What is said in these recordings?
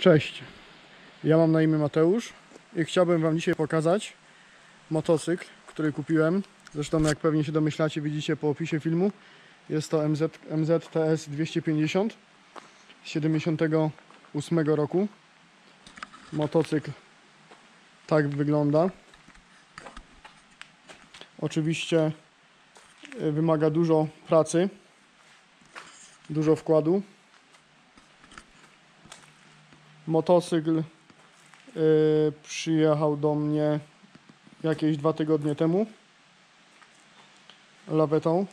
Cześć, ja mam na imię Mateusz i chciałbym Wam dzisiaj pokazać motocykl, który kupiłem. Zresztą jak pewnie się domyślacie, widzicie po opisie filmu. Jest to MZTS 250 z 78 roku. Motocykl tak wygląda. Oczywiście wymaga dużo pracy, dużo wkładu. Motocykl przyjechał do mnie jakieś 2 tygodnie temu lawetą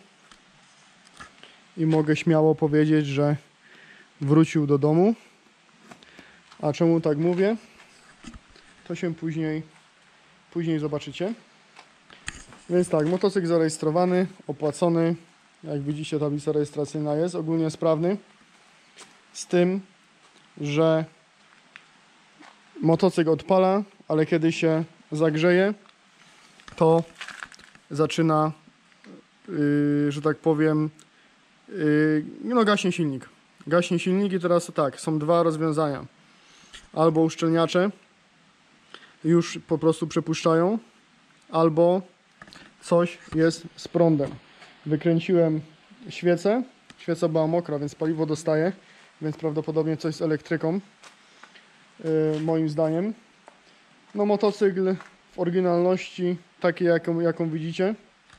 i mogę śmiało powiedzieć, że wrócił do domu. A czemu tak mówię? To się później zobaczycie. Więc tak, motocykl zarejestrowany, opłacony. Jak widzicie, tablica rejestracyjna jest ogólnie sprawny. Z tym, że motocykl odpala, ale kiedy się zagrzeje, to zaczyna, że tak powiem, no gaśnie silnik. Gaśnie silnik i teraz tak, są dwa rozwiązania. Albo uszczelniacze już po prostu przepuszczają, albo coś jest z prądem. Wykręciłem świecę. Świeca była mokra, więc paliwo dostaje, więc prawdopodobnie coś z elektryką. Moim zdaniem. No motocykl w oryginalności takiej jaką widzicie.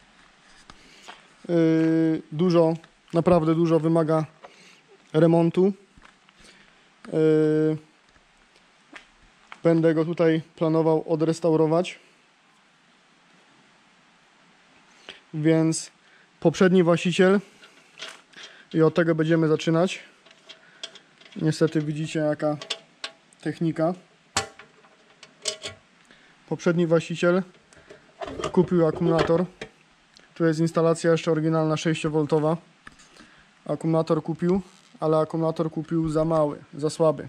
Naprawdę dużo wymaga remontu. Będę go tutaj planował odrestaurować. Więc poprzedni właściciel, i od tego będziemy zaczynać. Niestety widzicie jaka technika. Poprzedni właściciel kupił akumulator. Tu jest instalacja jeszcze oryginalna 6V. Akumulator kupił, ale akumulator kupił za mały, za słaby.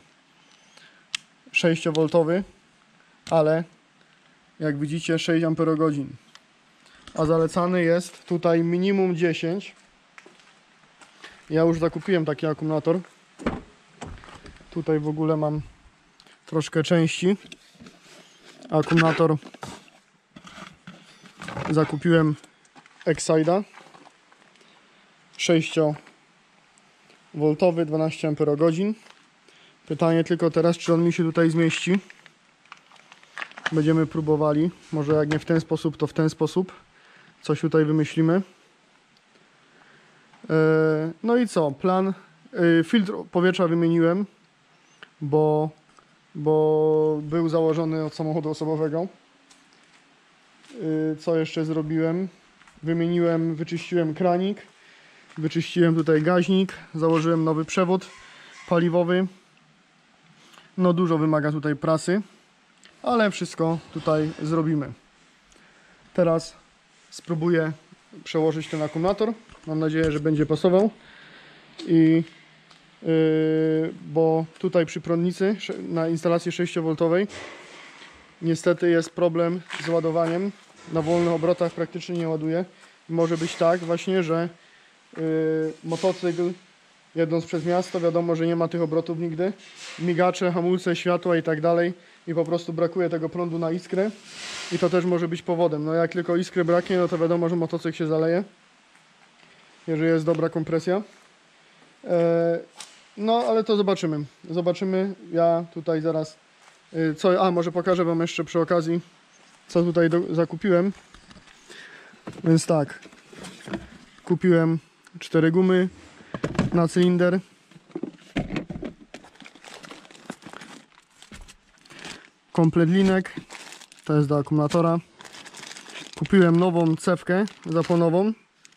6V, ale jak widzicie 6 Ah. A zalecany jest tutaj minimum 10. Ja już zakupiłem taki akumulator. Tutaj w ogóle mam troszkę części. Akumulator zakupiłem Excite'a 6V, 12 Ah. Pytanie tylko teraz, czy on mi się tutaj zmieści. Będziemy próbowali. Może jak nie w ten sposób, to w ten sposób. Coś tutaj wymyślimy. No i co? Plan. Filtr powietrza wymieniłem, bo był założony od samochodu osobowego. Co jeszcze zrobiłem? Wyczyściłem kranik, wyczyściłem tutaj gaźnik, założyłem nowy przewód paliwowy. No dużo wymaga tutaj pracy, ale wszystko tutaj zrobimy. Teraz spróbuję przełożyć ten akumulator. Mam nadzieję, że będzie pasował. Bo tutaj przy prądnicy na instalacji 6V niestety jest problem z ładowaniem. Na wolnych obrotach praktycznie nie ładuje. Może być tak właśnie, że motocykl jedąc przez miasto, wiadomo, że nie ma tych obrotów nigdy. Migacze, hamulce, światła i tak dalej. I po prostu brakuje tego prądu na iskrę. I to też może być powodem. No jak tylko iskry braknie, no to wiadomo, że motocykl się zaleje. Jeżeli jest dobra kompresja. No ale to zobaczymy. Zobaczymy. Ja tutaj zaraz może pokażę Wam jeszcze przy okazji, co tutaj zakupiłem. Więc tak. Kupiłem 4 gumy na cylinder. Komplet linek. To jest do akumulatora. Kupiłem nową cewkę zapłonową.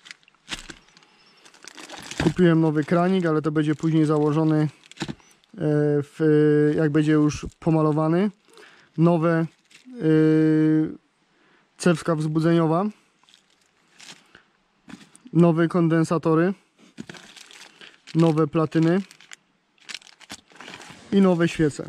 Kupiłem nowy kranik, ale to będzie później założony jak będzie już pomalowany. Nowe cewka wzbudzeniowa. Nowe kondensatory. Nowe platyny. I nowe świece.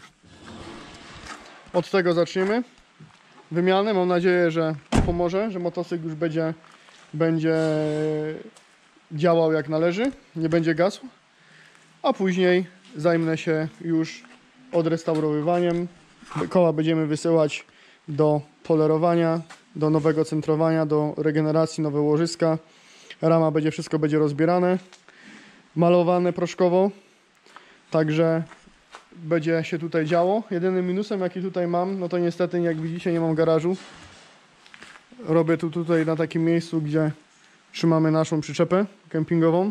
Od tego zaczniemy. Wymianę. Mam nadzieję, że pomoże, że motocykl już będzie działał jak należy, nie będzie gasł, a później zajmę się już odrestaurowywaniem. Koła będziemy wysyłać do polerowania, do nowego centrowania, do regeneracji, nowe łożyska. Rama będzie, wszystko będzie rozbierane, malowane proszkowo. Także będzie się tutaj działo. Jedynym minusem, jaki tutaj mam, no to niestety, jak widzicie, nie mam garażu. Robię tutaj na takim miejscu, gdzie trzymamy naszą przyczepę kempingową.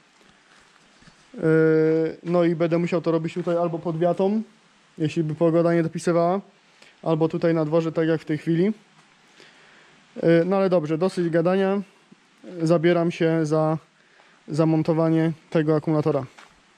No i będę musiał to robić tutaj albo pod wiatą, jeśli by pogoda nie dopisywała, albo tutaj na dworze, tak jak w tej chwili. No ale dobrze, dosyć gadania. Zabieram się za zamontowanie tego akumulatora.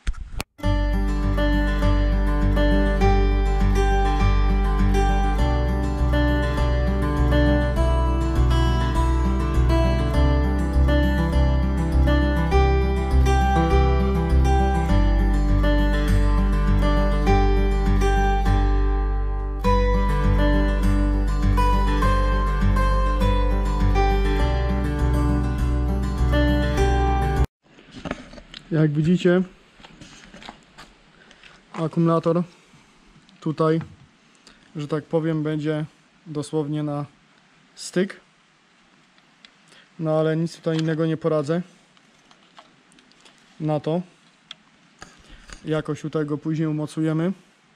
Jak widzicie, akumulator tutaj, że tak powiem, będzie dosłownie na styk. No ale nic tutaj innego nie poradzę na to. Jakoś tutaj go później umocujemy.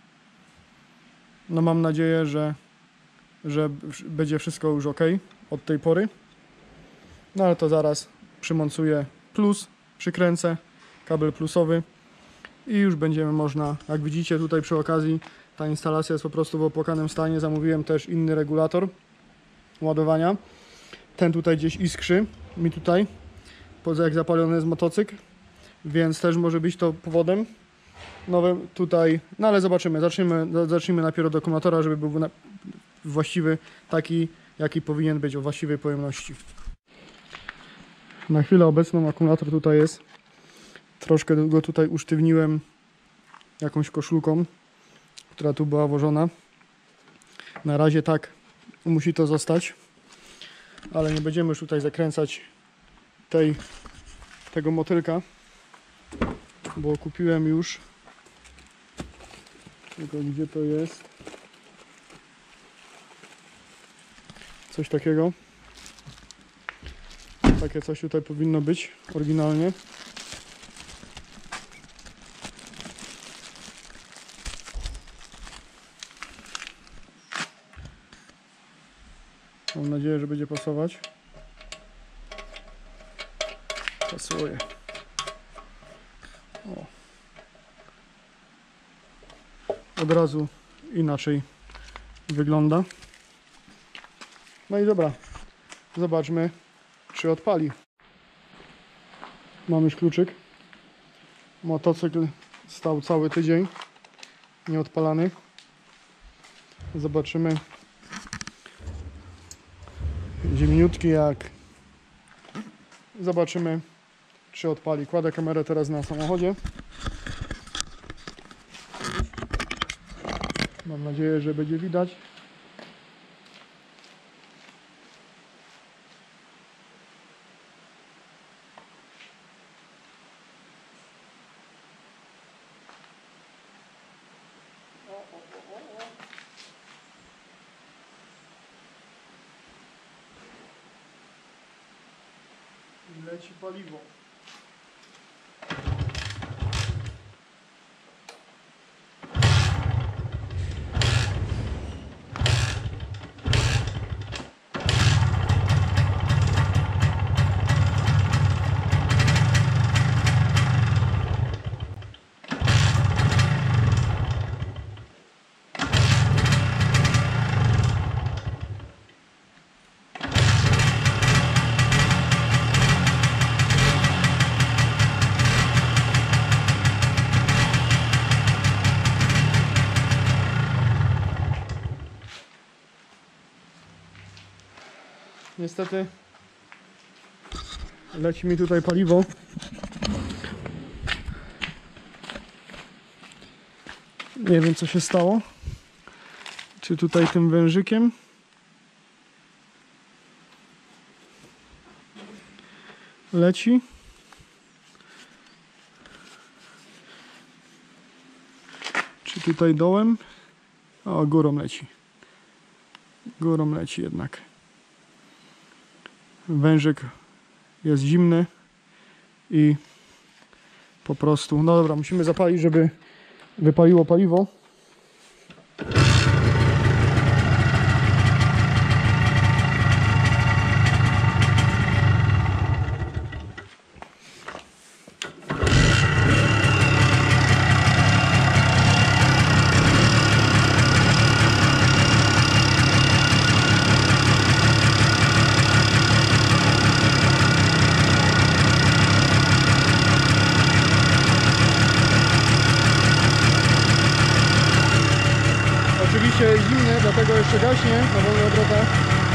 No mam nadzieję, że będzie wszystko już ok od tej pory. No ale to zaraz przymocuję plus, przykręcę kabel plusowy i już będziemy można, jak widzicie tutaj przy okazji, ta instalacja jest po prostu w opłakanym stanie. Zamówiłem też inny regulator ładowania. Ten tutaj gdzieś iskrzy mi tutaj, jak zapalony jest motocykl, więc też może być to powodem. Nowe tutaj, no ale zobaczymy, zacznijmy najpierw od akumulatora, żeby był właściwy, taki jaki powinien być, o właściwej pojemności. Na chwilę obecną akumulator tutaj jest. Troszkę go tutaj usztywniłem jakąś koszulką, która tu była włożona. Na razie tak musi to zostać, ale nie będziemy już tutaj zakręcać tego motylka, bo kupiłem już, tylko gdzie to jest, coś takiego. Takie coś tutaj powinno być oryginalnie. Mam nadzieję, że będzie pasować. Pasuje. O. Od razu inaczej wygląda. No i dobra. Zobaczmy, czy odpali. Mam już kluczyk. Motocykl stał cały tydzień nieodpalany. Zobaczymy. Zimniutki jak. Zobaczymy, czy odpali. Kładę kamerę teraz na samochodzie. Mam nadzieję, że będzie widać. Leci paliwo. Niestety leci mi tutaj paliwo. Nie wiem, co się stało. Czy tutaj tym wężykiem? Leci. Czy tutaj dołem. O, górą leci. Górą leci jednak. Wężyk jest zimny i po prostu, no dobra, musimy zapalić, żeby wypaliło paliwo. Oczywiście jest zimny, dlatego jeszcze gaśnie na wolnych obrotach.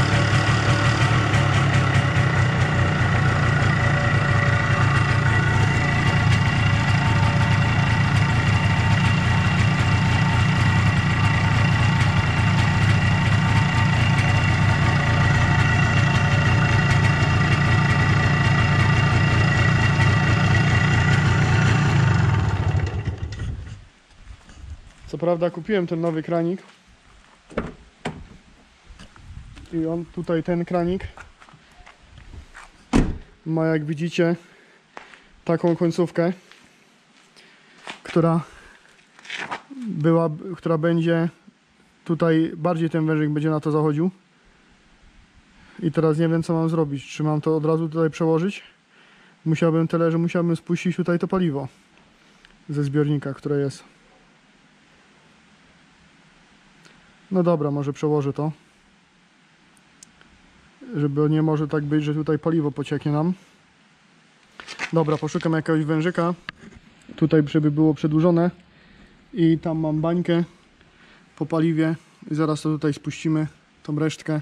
Co prawda kupiłem ten nowy kranik i on tutaj, ten kranik ma, jak widzicie, taką końcówkę, która będzie tutaj, bardziej ten wężyk będzie na to zachodził. I teraz nie wiem, co mam zrobić. Czy mam to od razu tutaj przełożyć? Musiałbym tyle, że musiałbym spuścić tutaj to paliwo ze zbiornika, które jest. No dobra, może przełożę to. Żeby nie może tak być, że tutaj paliwo pocieknie nam. Dobra, poszukam jakiegoś wężyka. Tutaj, żeby było przedłużone. I tam mam bańkę po paliwie. I zaraz to tutaj spuścimy, tą resztkę.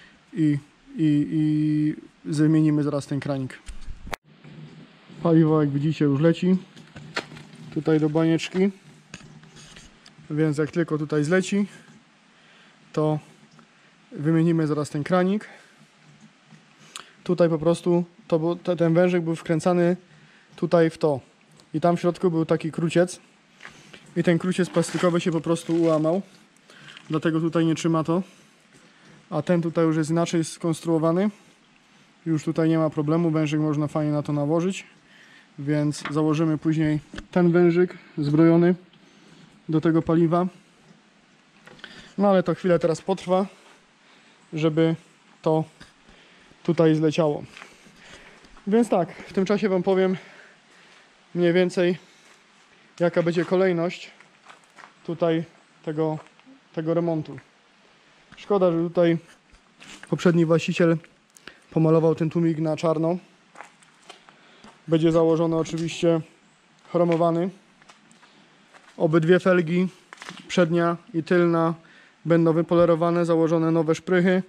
I zamienimy zaraz ten kranik. Paliwo, jak widzicie, już leci. Tutaj do banieczki. Więc jak tylko tutaj zleci, to wymienimy zaraz ten kranik. Tutaj po prostu ten wężyk był wkręcany tutaj w to. I tam w środku był taki kruciec. I ten kruciec plastikowy się po prostu ułamał. Dlatego tutaj nie trzyma to. A ten tutaj już jest inaczej skonstruowany. Już tutaj nie ma problemu. Wężyk można fajnie na to nałożyć. Więc założymy później ten wężyk zbrojony do tego paliwa. No ale to chwilę teraz potrwa, żeby to tutaj zleciało. Więc tak, w tym czasie wam powiem mniej więcej, jaka będzie kolejność tutaj tego remontu. Szkoda, że tutaj poprzedni właściciel pomalował ten tłumik na czarno. Będzie założony oczywiście chromowany. Obydwie felgi, przednia i tylna, będą wypolerowane, założone nowe szprychy.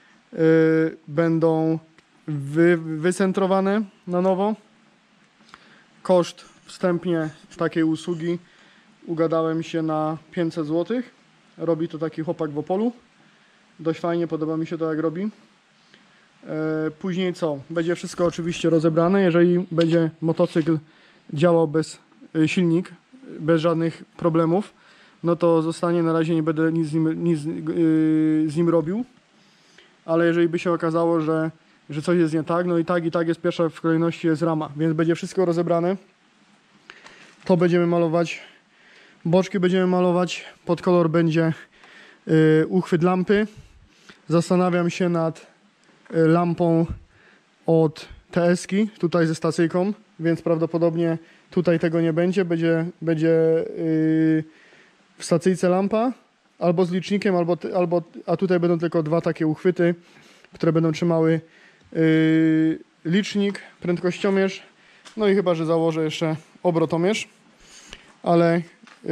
Będą wycentrowane na nowo. Koszt wstępnie takiej usługi ugadałem się na 500 zł. Robi to taki chłopak w Opolu. Dość fajnie, podoba mi się to, jak robi. Później co? Będzie wszystko oczywiście rozebrane. Jeżeli będzie motocykl działał bez silnik, bez żadnych problemów, no to zostanie, na razie nie będę nic z nim robił. Ale jeżeli by się okazało, że coś jest nie tak, no i tak jest pierwsza w kolejności jest rama, więc będzie wszystko rozebrane. To będziemy malować, boczki będziemy malować, pod kolor będzie uchwyt lampy. Zastanawiam się nad lampą od TS-ki, tutaj ze stacyjką, więc prawdopodobnie tutaj tego nie będzie. Będzie w stacyjce lampa, albo z licznikiem, a tutaj będą tylko dwa takie uchwyty, które będą trzymały licznik, prędkościomierz, no i chyba że założę jeszcze obrotomierz, ale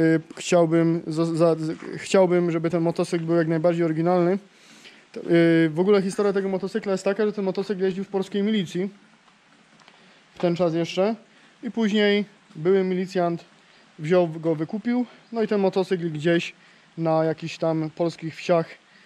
chciałbym, żeby ten motocykl był jak najbardziej oryginalny. W ogóle historia tego motocykla jest taka, że ten motocykl jeździł w polskiej milicji w ten czas jeszcze i później były milicjant wziął go, wykupił, no i ten motocykl gdzieś na jakichś tam polskich wsiach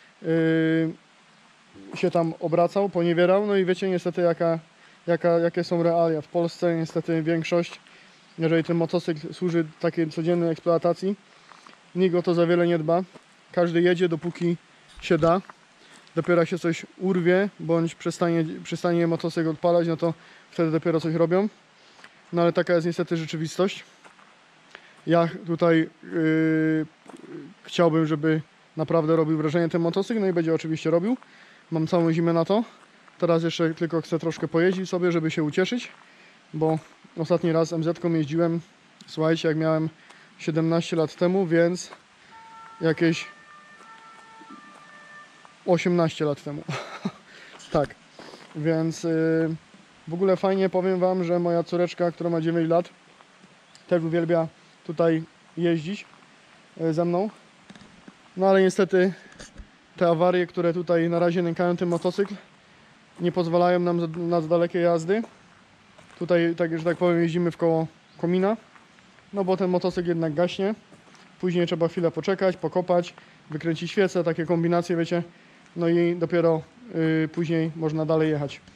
się tam obracał, poniewierał, no i wiecie niestety jakie są realia w Polsce. Niestety większość, jeżeli ten motocykl służy takiej codziennej eksploatacji, nikt o to za wiele nie dba. Każdy jedzie, dopóki się da. Dopiero jak się coś urwie, bądź przestanie motocykl odpalać, no to wtedy dopiero coś robią. No ale taka jest niestety rzeczywistość. Ja tutaj chciałbym, żeby naprawdę robił wrażenie ten motocykl, no i będzie oczywiście robił. Mam całą zimę na to. Teraz jeszcze tylko chcę troszkę pojeździć sobie, żeby się ucieszyć, bo ostatni raz MZ-ką jeździłem, słuchajcie, jak miałem 17 lat temu, więc jakieś 18 lat temu. Tak, więc w ogóle fajnie, powiem Wam, że moja córeczka, która ma 9 lat, też uwielbia tutaj jeździć ze mną. No ale niestety te awarie, które tutaj na razie nękają ten motocykl, nie pozwalają nam na dalekie jazdy. Tutaj, tak, że tak powiem, jeździmy w koło komina, no bo ten motocykl jednak gaśnie. Później trzeba chwilę poczekać, pokopać, wykręcić świecę, takie kombinacje, wiecie. No i dopiero później można dalej jechać.